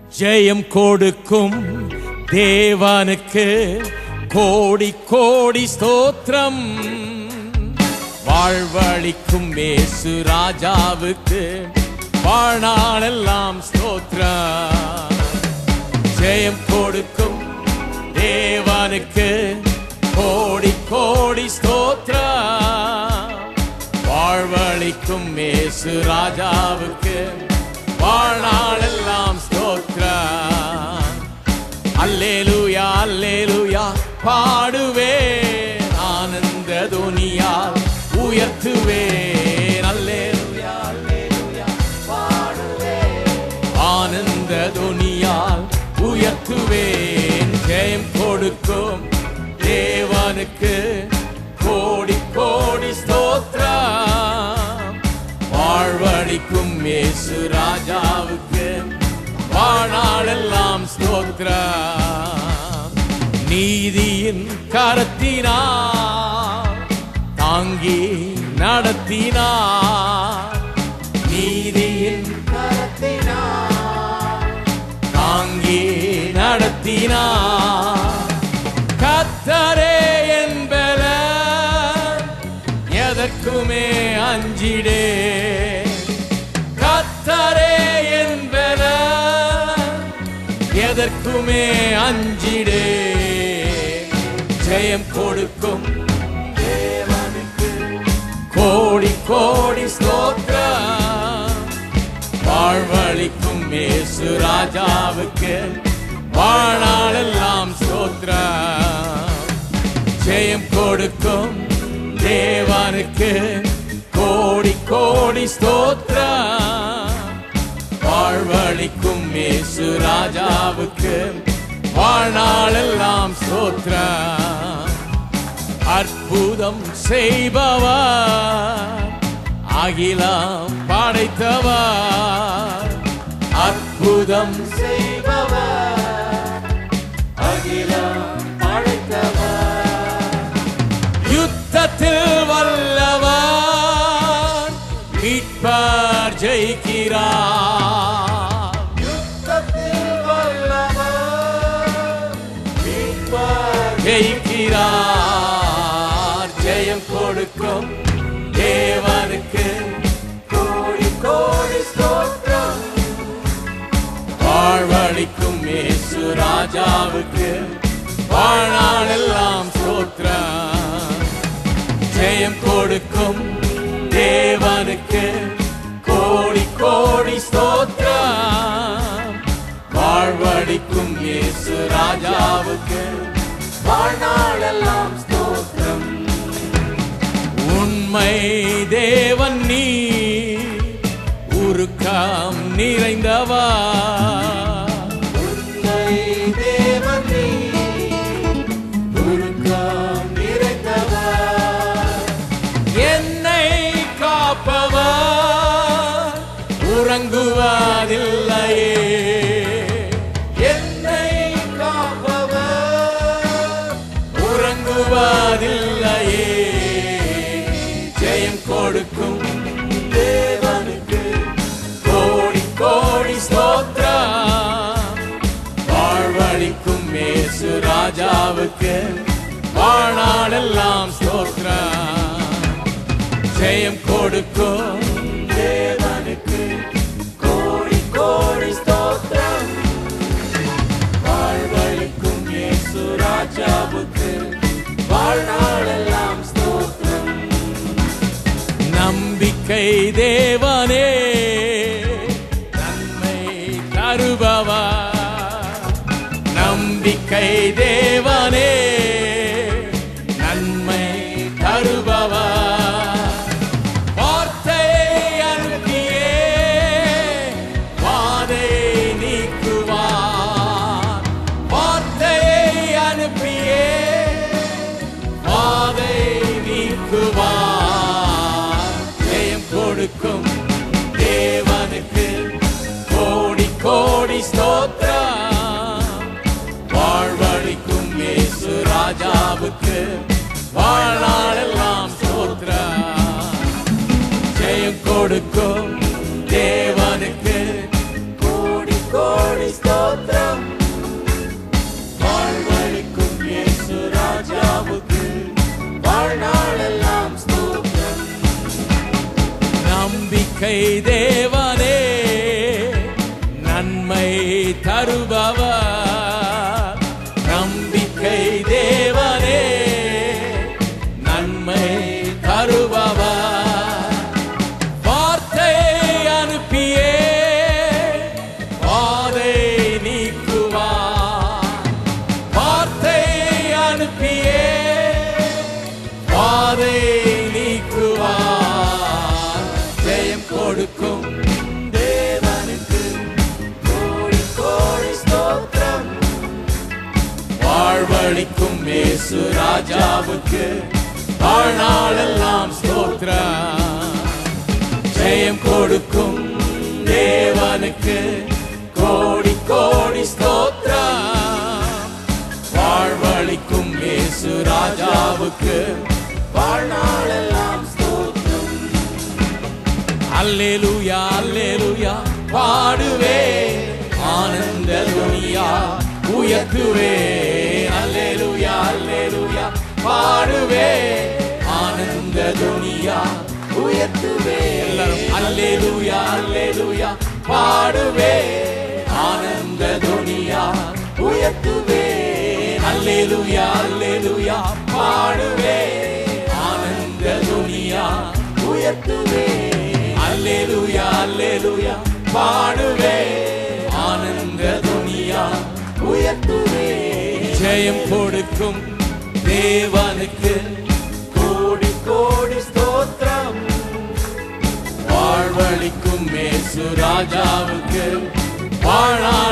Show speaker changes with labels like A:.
A: ஜெயம் கொடுக்கும் தேவனுக்கு கோடி கோடி ஸ்தோத்திரம். வாழ்வளிக்கும் இயேசு ராஜாவுக்கு வாழ்நாளெல்லாம் ஸ்தோத்திரம். ஜெயம் கொடுக்கும் தேவனுக்கு கோடி கோடி ஸ்தோத்திரம். வாழ்வளிக்கும் இயேசு ராஜாவுக்கு வாழ்நாளெல்லாம் ஸ்தோத்திரம். அல்லேலூயா அல்லேலூயா பாடுவேன், ஆனந்த துனியால் உயர்த்துவேன். அல்லேலூயா அல்லேலூயா பாடுவேன், ஆனந்த துனியால் உயர்த்துவேன். ஜெயம் கொடுக்கும் தேவனுக்கு கோடி கோடி ஸ்தோத்திரம். வாழ்வளிக்கும் இயேசு ராஜாவுக்கு வாழ்நாளெல்லாம் ஸ்தோத்திரம். நீதியின் கரத்தினார் தாங்கி நடத்தினார். நீதியின் கரத்தினார் தாங்கி நடத்தினார். கர்த்தரே என்பவர் எதற்குமே அஞ்சிடே. கர்த்தரே என்பவர் எதற்குமே அஞ்சிடே. ஜெயம் கொடுக்கும் தேவனுக்கு கோடி கோடி ஸ்தோத்திரம். வாழ்வளிக்கும் இயேசு ராஜாவுக்கு வாழ்நாளெல்லாம் ஸ்தோத்திரம். ஜெயம் கொடுக்கும் தேவனுக்கு கோடி கோடி ஸ்தோத்திரம். வாழ்வளிக்கும் இயேசு ராஜாவுக்கு வாழ்நாளெல்லாம் ஸ்தோத்திரம். அற்புதம் செய்பவர், அகிலம் படைத்தவர். அற்புதம் செய்பவர், அகிலம் படைத்தவர். யுத்தத்தில் வல்லவர், மீட்பர் ஜெயிக்கிறார். யுத்தத்தில் வல்லவர், மீட்பர் ஜெயிக்கிறார். ஜெயம் கொடுக்கும் தேவனுக்கு கோடி கோடி ஸ்தோத்திரம். வாழ்வளிக்கும் இயேசு ராஜாவுக்கு வாழ்நாளெல்லாம் ஸ்தோத்திரம். ஜெயம் கொடுக்கும் தேவனுக்கு கோடி கோடி ஸ்தோத்திரம். வாழ்வளிக்கும் இயேசு ராஜாவுக்கு வாழ்நாளெல்லாம் ஸ்தோத்திரம். உண்மை தேவன் நீ, உருக்கம் நிறைந்தவர். உண்மை தேவன் நீ, உருக்கம் நிறைந்தவர். என்னை காப்பவர் உறங்குவதில்லையே. என்னை காப்பவர் உறங்குவதில்லையே. ஜெயம் கொடுக்கும் தேவனுக்கு கோடி கோடி ஸ்தோத்திரம். வாழ்வளிக்கும் இயேசு ராஜாவுக்கு வாழ்நாளெல்லாம் ஸ்தோத்திரம். ஜெயம் கொடுக்கும் தேவனுக்கு கோடி கோடி ஸ்தோத்திரம். வாழ்வளிக்கும் இயேசு ராஜாவுக்கு வாழ்நாளெல்லாம் ஸ்தோத்திரம். நம்பிக்கை தேவனே, நன்மை தருபவர். நம்பிக்கை தேவனே, நன்மை தருபவர். வார்த்தையை அனுப்பியே வாதையை நீக்குவார். வார்த்தையை அனுப்பியே வாதையை நீக்குவார். ஜெயம் கொடுக்கும் தேவனுக்கு கோடி கோடி ஸ்தோத்திரம். வாழ்வளிக்கும் இயேசு ராஜாவுக்கு வாழ்நாளெல்லாம் ஸ்தோத்திரம். ஜெயம் கொடுக்கும் தேவனுக்கு கோடி கோடி ஸ்தோத்திரம். நம்பிக்கை தேவனே நன்மை தருபவர் நம்பிக்கை தேவனே நன்மை தருபவர் வார்த்தை அனுப்பியே வாதை நீக்குவார் வார்த்தை அனுப்பியே வாதை நீக்குவார் ஜெயம் கொடுக்கும் தேவனுக்கு கோடி கோடி ஸ்தோத்திரம் வாழ்வளிக்கும் இயேசு ராஜாவுக்கு வாழ்நாளெல்லாம் ஸ்தோத்திரம் ஜெயம் கொடுக்கும் தேவனுக்கு கோடி கோடி ஸ்தோத்திரம் வாழ்வளிக்கும் இயேசு ராஜாவுக்கு வாழ்நாளெல்லாம் ஸ்தோத்திரம் அல்லேலூயா அல்லேலூயா பாடுவே ஆனந்த துனியா உயர்த்துவே அல்லேலூயா அல்லேலூயா பாடுவே ஆனந்த துனியா உயர்த்துவே எல்லாரும் அல்லேலூயா அல்லேலூயா பாடுவே ஆனந்த துனியா உயர்த்துவே அல்லேலூயா அல்லேலூயா பாடுவே ஆனந்த துனியா உயர்த்துவே அல்லேலூயா அல்லேலூயா பாடுவே ஆனந்த துனியா உயர்த்துவே ஜெயம் கொடுக்கும் தேவனுக்கு கோடி கோடி ஸ்தோத்திரம் வாழ்வளிக்கும் இயேசு ராஜாவுக்கு வாழா